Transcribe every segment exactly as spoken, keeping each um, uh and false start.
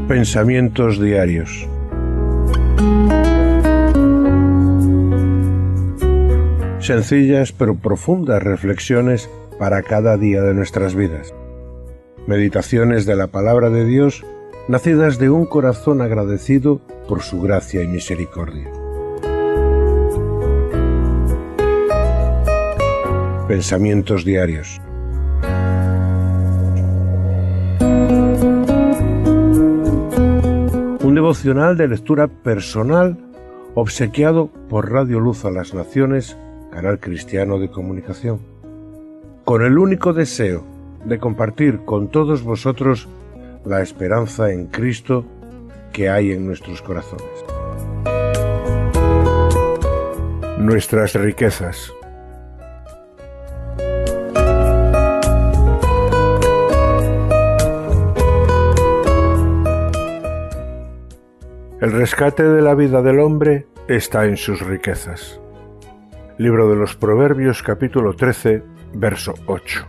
Pensamientos diarios. Sencillas pero profundas reflexiones para cada día de nuestras vidas. Meditaciones de la palabra de Dios, nacidas de un corazón agradecido por su gracia y misericordia. Pensamientos diarios. Un devocional de lectura personal obsequiado por Radio Luz a las Naciones, canal cristiano de comunicación, con el único deseo de compartir con todos vosotros la esperanza en Cristo que hay en nuestros corazones. Nuestras riquezas. El rescate de la vida del hombre está en sus riquezas. Libro de los Proverbios, capítulo trece, verso ocho.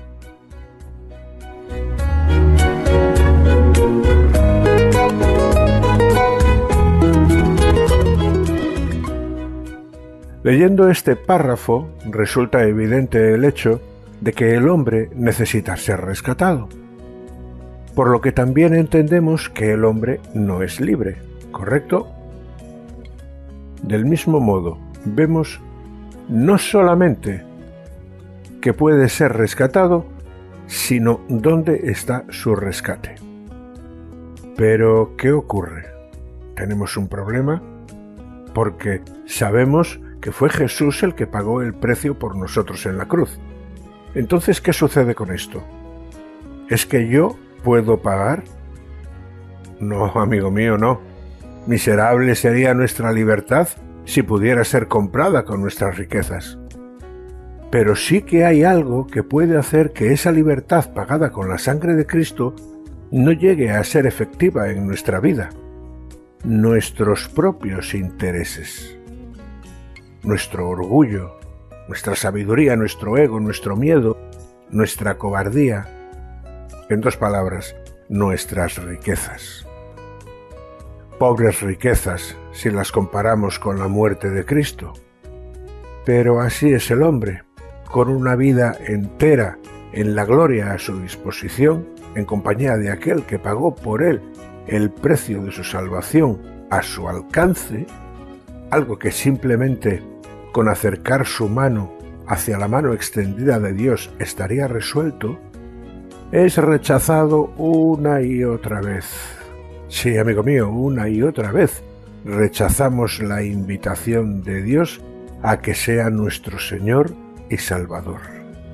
Leyendo este párrafo, resulta evidente el hecho de que el hombre necesita ser rescatado, por lo que también entendemos que el hombre no es libre. ¿Correcto? Del mismo modo, vemos no solamente que puede ser rescatado, sino dónde está su rescate. Pero, ¿qué ocurre? ¿Tenemos un problema? Porque sabemos que fue Jesús el que pagó el precio por nosotros en la cruz. Entonces, ¿qué sucede con esto? ¿Es que yo puedo pagar? No, amigo mío, no. Miserable sería nuestra libertad si pudiera ser comprada con nuestras riquezas. Pero sí que hay algo que puede hacer que esa libertad pagada con la sangre de Cristo no llegue a ser efectiva en nuestra vida. Nuestros propios intereses. Nuestro orgullo, nuestra sabiduría, nuestro ego, nuestro miedo, nuestra cobardía. En dos palabras, nuestras riquezas. Pobres riquezas si las comparamos con la muerte de Cristo. Pero así es el hombre, con una vida entera en la gloria a su disposición, en compañía de aquel que pagó por él el precio de su salvación a su alcance, algo que simplemente con acercar su mano hacia la mano extendida de Dios estaría resuelto, es rechazado una y otra vez. Sí, amigo mío, una y otra vez rechazamos la invitación de Dios a que sea nuestro Señor y Salvador.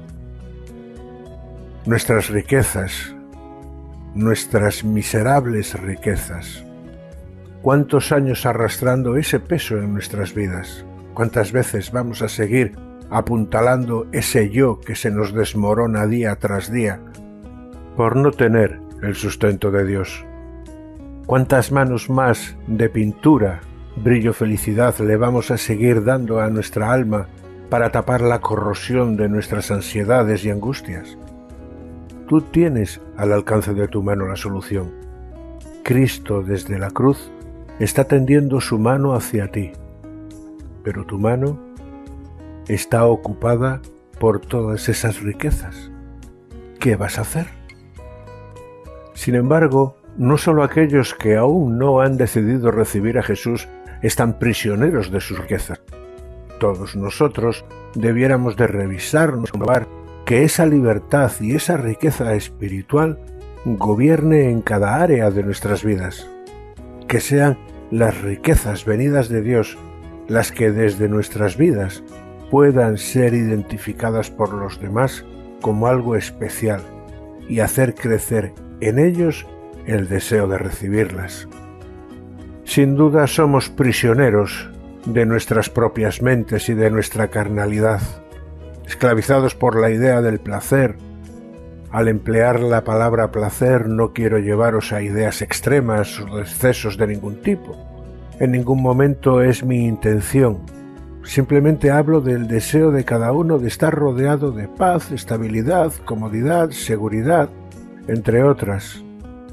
Nuestras riquezas, nuestras miserables riquezas. ¿Cuántos años arrastrando ese peso en nuestras vidas? ¿Cuántas veces vamos a seguir apuntalando ese yo que se nos desmorona día tras día por no tener el sustento de Dios? ¿Cuántas manos más de pintura, brillo, felicidad le vamos a seguir dando a nuestra alma para tapar la corrosión de nuestras ansiedades y angustias? Tú tienes al alcance de tu mano la solución. Cristo desde la cruz está tendiendo su mano hacia ti, pero tu mano está ocupada por todas esas riquezas. ¿Qué vas a hacer? Sin embargo, no solo aquellos que aún no han decidido recibir a Jesús están prisioneros de sus riquezas. Todos nosotros debiéramos de revisarnos y comprobar que esa libertad y esa riqueza espiritual gobierne en cada área de nuestras vidas. Que sean las riquezas venidas de Dios las que desde nuestras vidas puedan ser identificadas por los demás como algo especial y hacer crecer en ellos el deseo de recibirlas. Sin duda somos prisioneros de nuestras propias mentes y de nuestra carnalidad, esclavizados por la idea del placer. Al emplear la palabra placer no quiero llevaros a ideas extremas o excesos de ningún tipo. En ningún momento es mi intención. Simplemente hablo del deseo de cada uno de estar rodeado de paz, estabilidad, comodidad, seguridad, entre otras.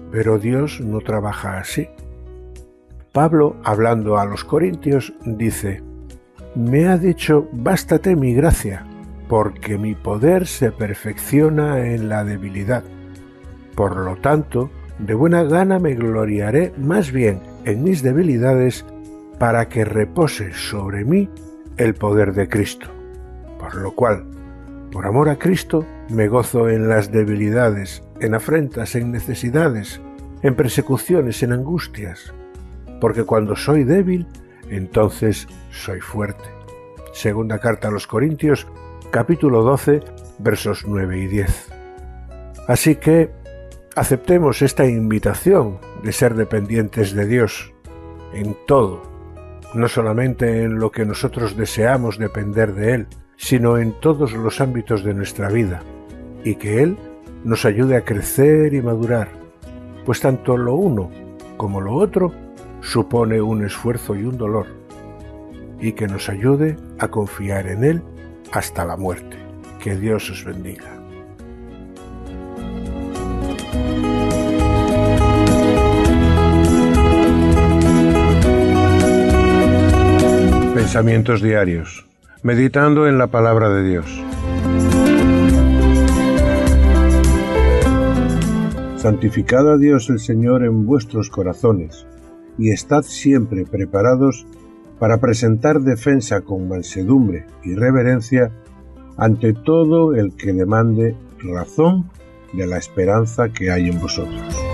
pero Dios no trabaja así. Pablo, hablando a los corintios, dice: «Me ha dicho, bástate mi gracia, porque mi poder se perfecciona en la debilidad. Por lo tanto, de buena gana me gloriaré más bien en mis debilidades, para que repose sobre mí el poder de Cristo. Por lo cual, por amor a Cristo, me gozo en las debilidades, en afrentas, en necesidades, en persecuciones, en angustias, porque cuando soy débil, entonces soy fuerte». Segunda carta a los Corintios, capítulo doce, versos nueve y diez. Así que aceptemos esta invitación de ser dependientes de Dios en todo, no solamente en lo que nosotros deseamos depender de Él, sino en todos los ámbitos de nuestra vida, y que Él nos ayude a crecer y madurar, pues tanto lo uno como lo otro supone un esfuerzo y un dolor, y que nos ayude a confiar en Él hasta la muerte. Que Dios os bendiga. Pensamientos diarios, meditando en la palabra de Dios. Santificad a Dios el Señor en vuestros corazones, y estad siempre preparados para presentar defensa con mansedumbre y reverencia ante todo el que demande razón de la esperanza que hay en vosotros.